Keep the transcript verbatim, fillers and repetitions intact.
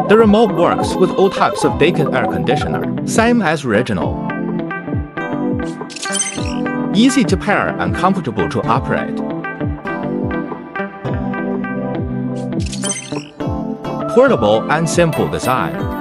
The remote works with all types of DAIKIN air conditioner, same as original. Easy to pair and comfortable to operate. Portable and simple design.